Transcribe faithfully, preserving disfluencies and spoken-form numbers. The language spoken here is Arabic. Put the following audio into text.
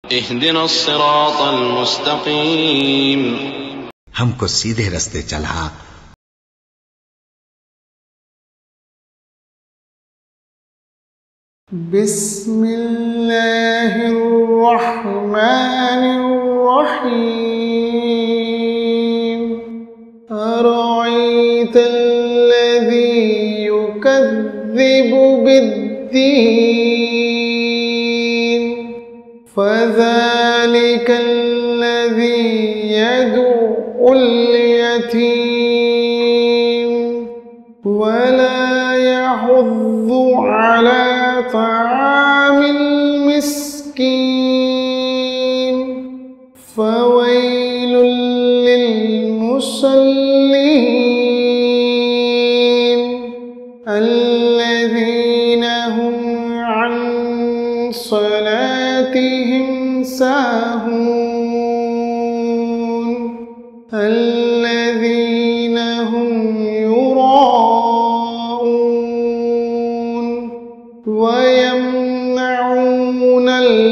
اهدنا الصراط المستقيم हमको सीधे रास्ते चला। बिस्मिल्लाहिर्रहमानिर्रहीम। अरअयत الذي يكذب بالدين فذلك الذي يدعو اليتيم ولا يحض على طعام المسكين فويل للمصلين الذين هم عن صلاتهم ساهون الذين هم يراءون ويمنعون